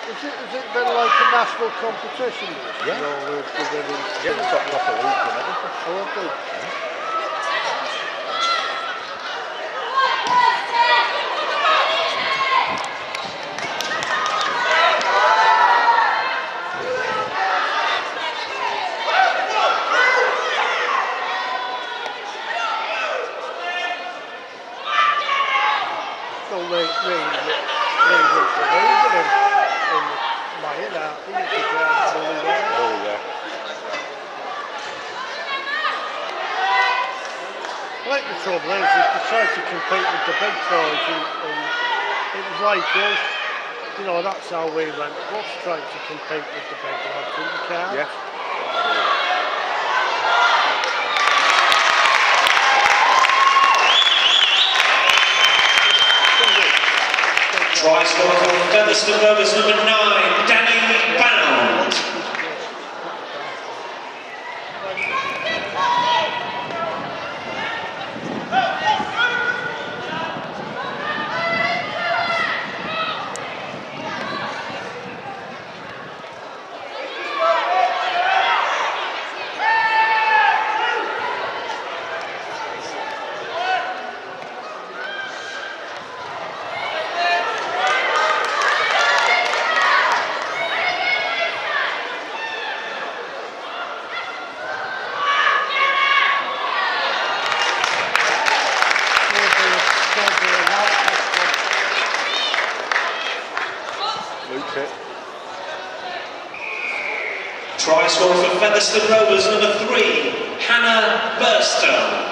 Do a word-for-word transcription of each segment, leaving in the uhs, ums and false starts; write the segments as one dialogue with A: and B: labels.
A: Is it, is it been like a national competition?
B: Yeah.
A: You know, with the women's
B: Yeah, we've got proper leagues and everything.
A: Oh, have they?
B: Yeah.
A: Well, they, they, they went for Reagan and, and Mayan out. He used to drive really well.
B: Oh, yeah.
A: I think the trouble is, is to try to compete with the big boys, and, and it was like us, you know, that's how we went. What's trying to compete with the big lads, and you can't.
B: Yeah.
C: Try score for Featherstone Rovers number nine, Danny Bound. Try score for Featherstone Rovers number three, Hannah Burstone.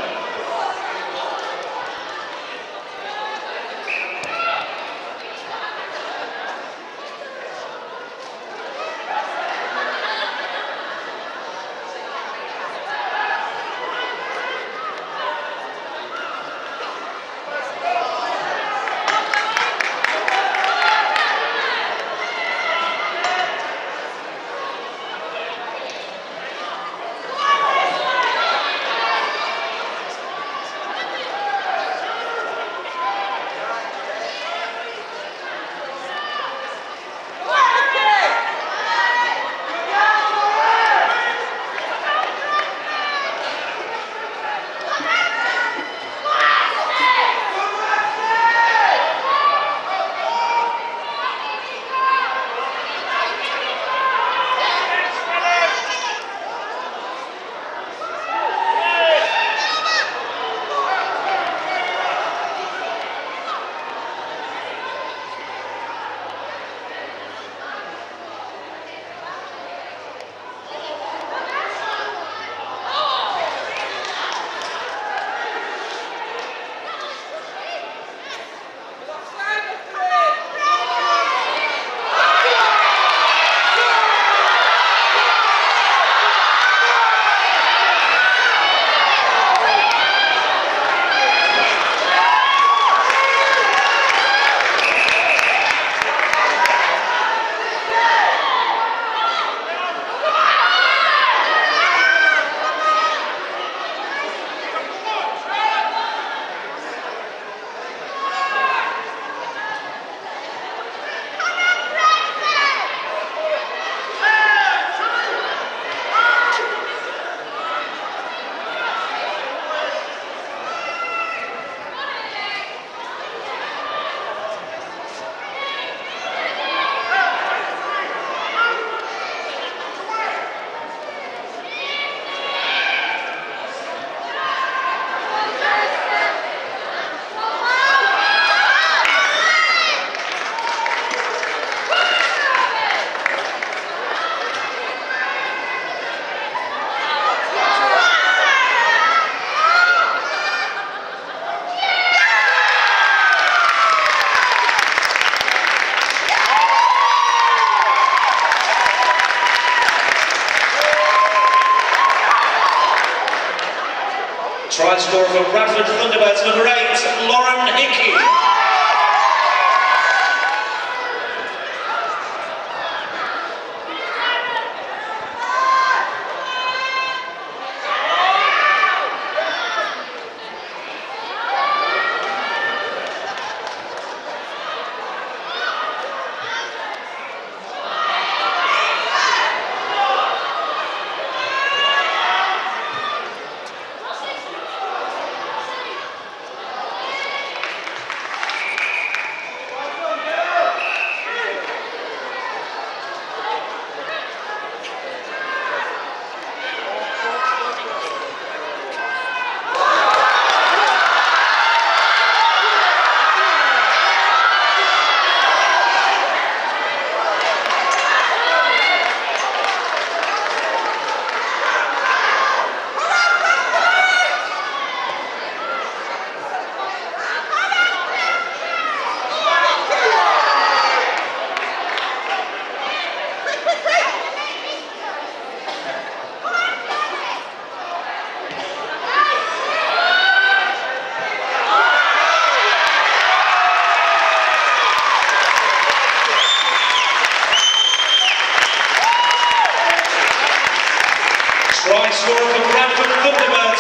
C: Try score for Bradford Thunderbirds number eight, Lauren Hickey.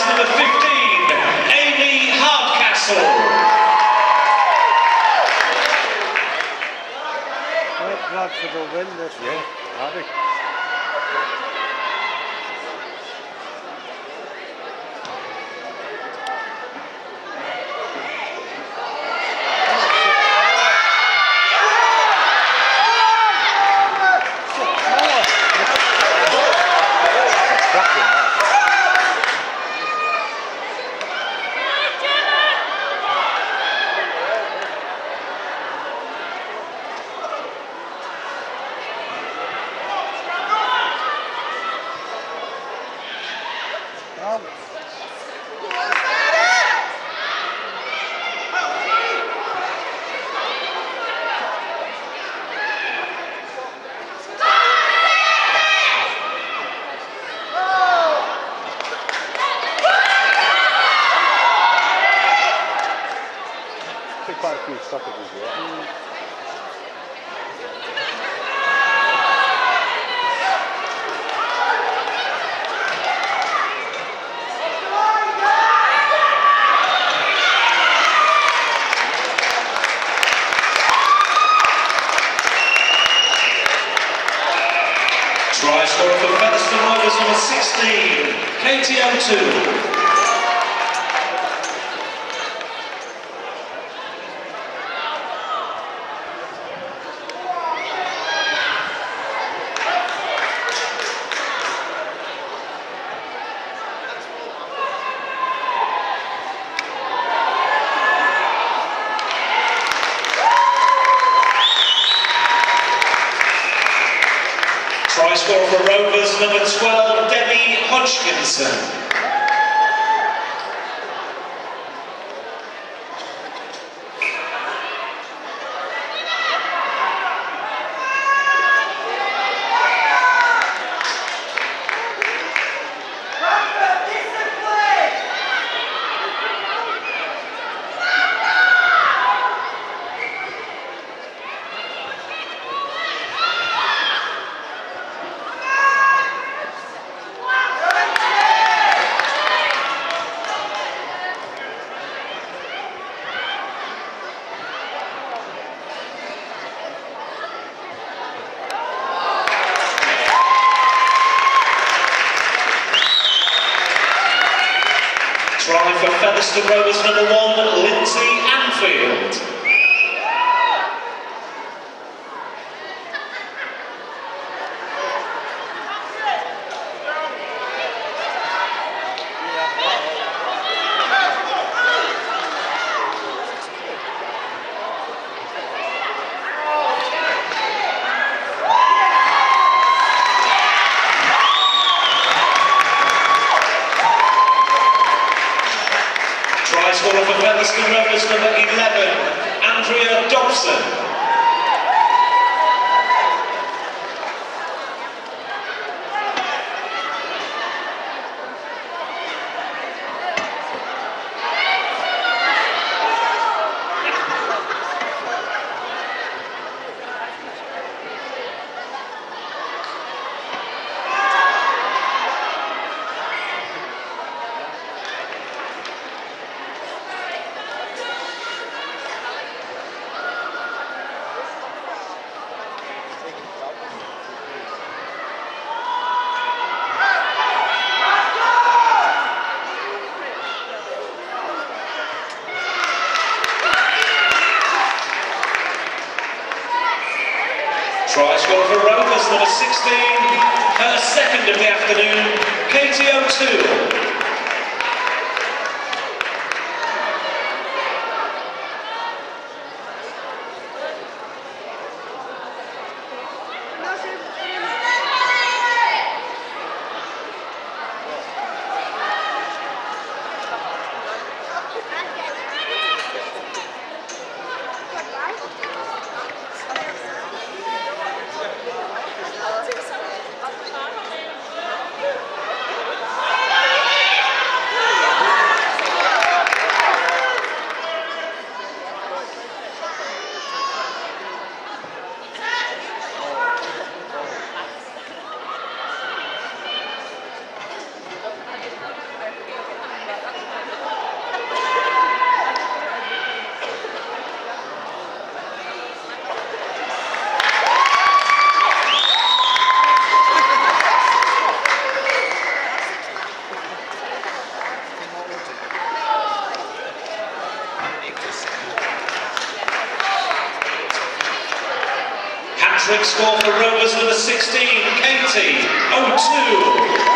C: number fifteen, Amy Hardcastle.
A: Bradford will win this one.
B: Yeah, Hardy. Quite a few stoppages, yeah.
C: Try scorer for Featherstone Rovers number sixteen, Katie O'Toole. Try scorer for Rovers number twelve, Debbie Hodgkinson. Try for Featherstone Rovers number one, Lindsay Anfield. Try scorer for Featherstone Rovers number eleven, Andrea Dobson. Try scorer for Rovers number sixteen, her second of the afternoon, Katie O'Toole. Hat-trick score for Rovers number sixteen, Katie O'Toole.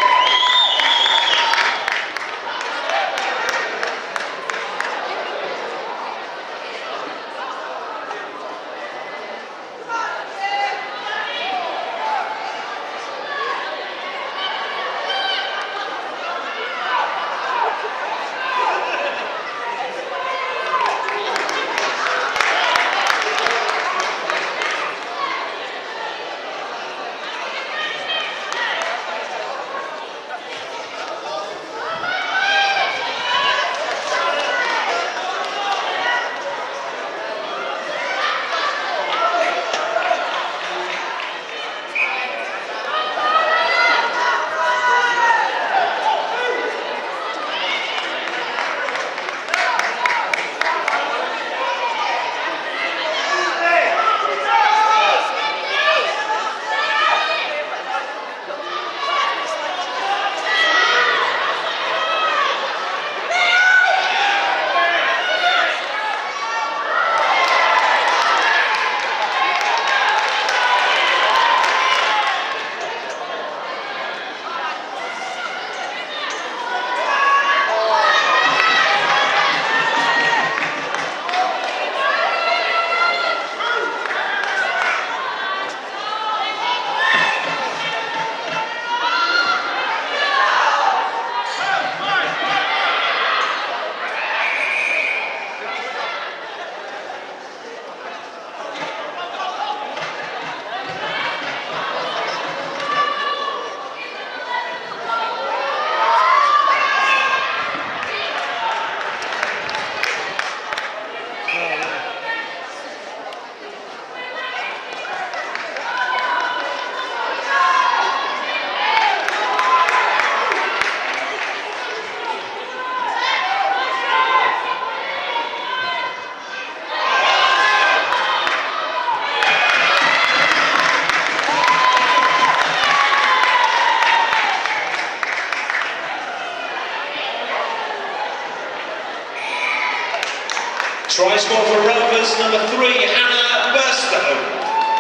C: Try score for Rovers number three, Hannah Burstow.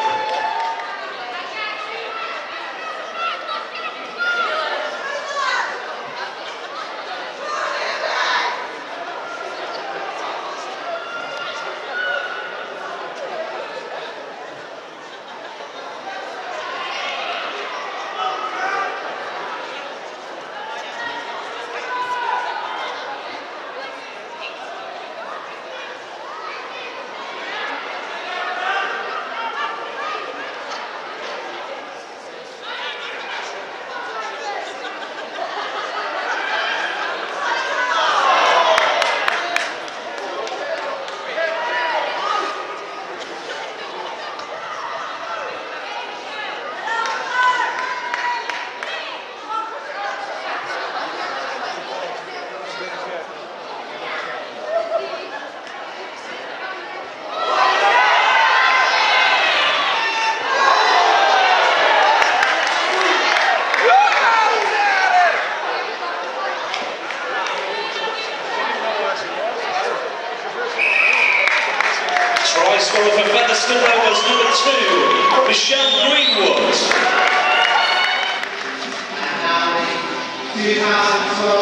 C: Try scorer for Featherstone Rovers number two, Michelle Greenwood.
D: two thousand twelve